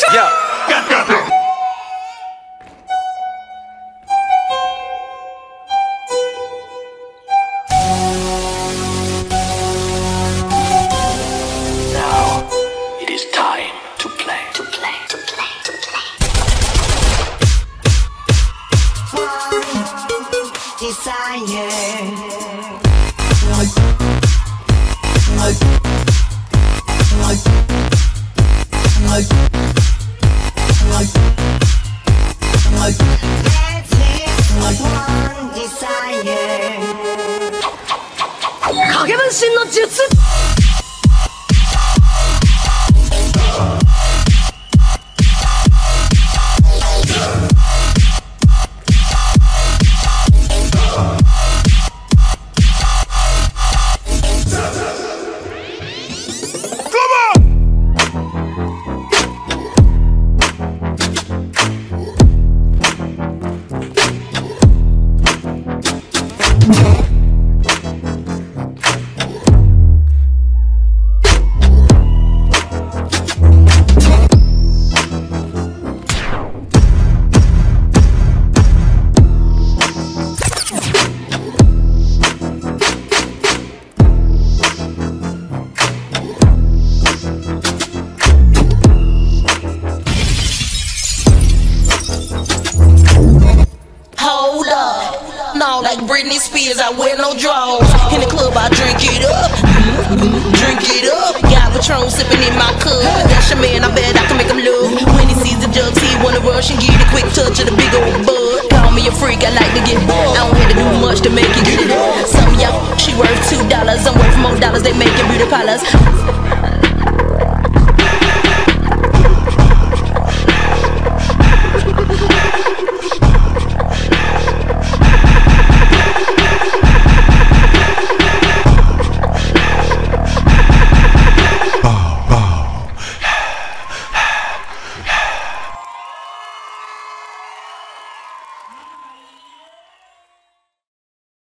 Yeah. Now it is time to play. 影分身の術。 No, like Britney Spears, I wear no drawers. In the club, I drink it up. Drink it up. Got Patron sipping in my cup. That's your man, I bet I can make him look. When he sees the jugs, he wanna rush and get a quick touch of the big old bud. Call me a freak, I like to get bored. I don't have to do much to make it good. Some of y'all, she worth $2. I'm worth more dollars, they making beauty parlors.